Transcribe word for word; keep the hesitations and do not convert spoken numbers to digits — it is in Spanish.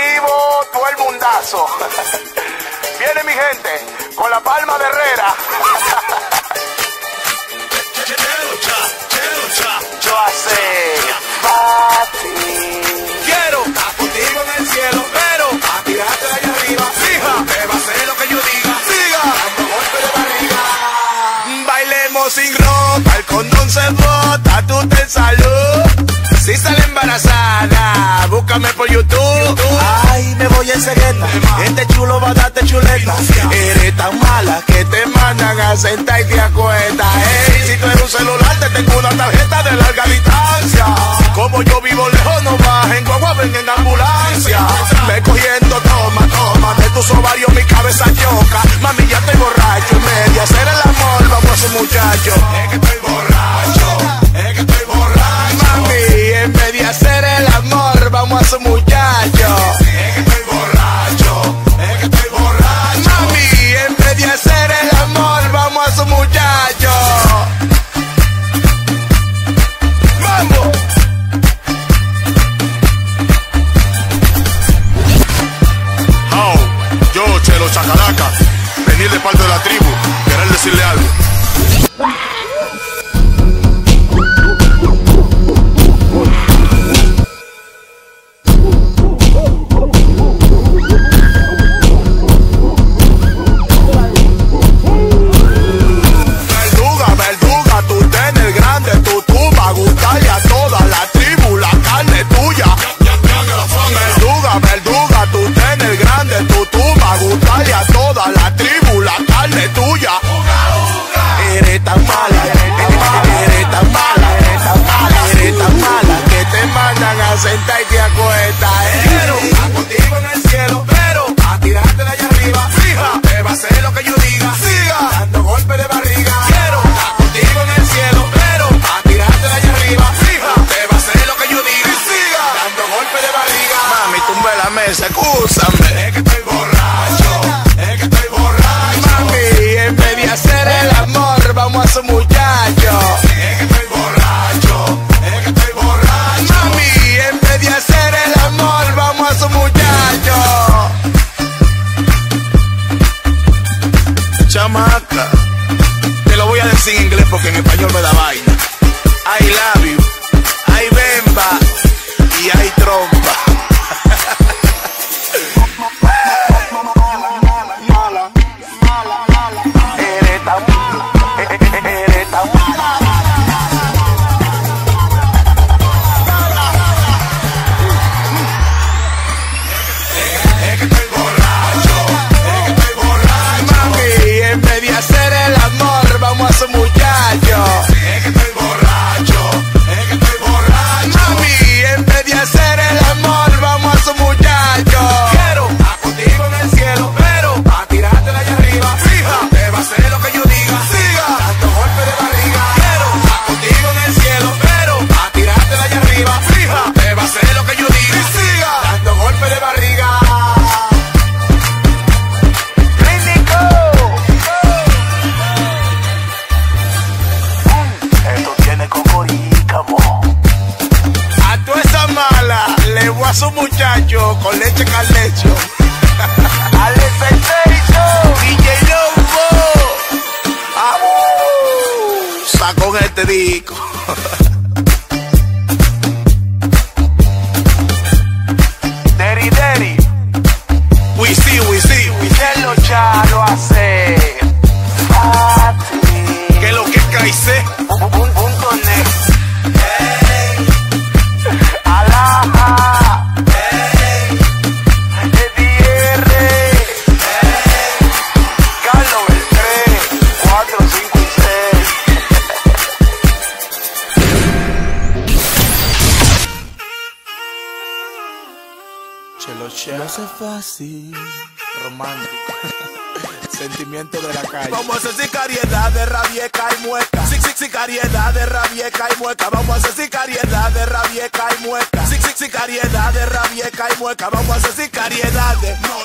activo todo el mundazo. Viene mi gente con la palma de Herrera. Yo hace fácil. Quiero estar contigo en el cielo, pero a tirarte de allá arriba. Fija, te va a hacer lo que yo diga. Siga, dando golpe de barriga. Bailemos sin ropa, el condón se bota, tú ten salud. Si sale embarazada, búscame por YouTube. Ay, me voy en cegueta, este chulo va a darte chuleta. Eres tan mala que te mandan a sentar y te acuestas. Ey, si tú eres un celular, te tengo una tarjeta de larga distancia. Como yo vivo lejos, no bajen guagua, ven en ambulancia. Me cogiendo, toma, toma, de tus ovarios mi cabeza choca. Mami, ya estoy borracho, y media hacer el amor, vamos a ser muchachos. Es que estoy borracho, es que estoy borracho. Mami, en vez de hacer el amor, vamos a ser muchachos. Es que estoy borracho, es que estoy borracho. Mami, en vez de hacer el amor, vamos a ser muchachos. Mambo. Oh, yo, Chelo Chacalaca, venir de parte de la tribu, querer decirle algo. Senta y te acuestas, eh. Quiero estar contigo en el cielo, pero a tirarte de allá arriba. Fija, te va a hacer lo que yo diga. Siga, dando golpe de barriga. Quiero estar contigo en el cielo, pero a tirarte de allá arriba. Fija, te va a hacer lo que yo diga. Y siga, dando golpe de barriga. Mami, tumbe la mesa, excúsame. Es que estoy borracho, es que estoy borracho. Mami, en vez de hacer el amor, vamos a ser muchachos. Es que estoy borracho, es que estoy borracho. Mami, en vez de hacer el amor, vamos a ser muchachos. Chamaca, te lo voy a decir en inglés porque en español me da vaina. I love you, hay bemba y hay trompa. Eres tan mala, eres tan mala. Es que estoy borracho, es que estoy borracho. Mami, en vez de hacer el amor, vamos a ser muchachos. Es que estoy borracho, es que estoy borracho. Mami, en vez de hacer el amor, vamos a ser muchachos. Quiero estar contigo en el cielo, pero a tirarte de allá arriba. Fija, te va a hacer lo que yo diga. Siga, dando golpe de barriga. Quiero estar contigo en el cielo, pero a tirarte de allá arriba. Fija, te va a hacer lo que yo diga. Y siga, dando golpe de barriga. Le voy a su muchacho con leche callecho. Alex Sensation, D J Lobo. ¡Abu! Sacó en este disco. Daddy, daddy. We see, we see. We see lo chalo hace. Fácil. Que lo que caíse. Punto net. Lo hace fácil, romántico, sentimiento de la calle. Vamos a hacer sicariedad de rabieca y mueca. Sic, sic, sicariedad de rabieca y mueca. Vamos a hacer sicariedad de rabieca y mueca. Sic, sic, sicariedad de rabieca y mueca. Vamos a hacer sicariedad de no.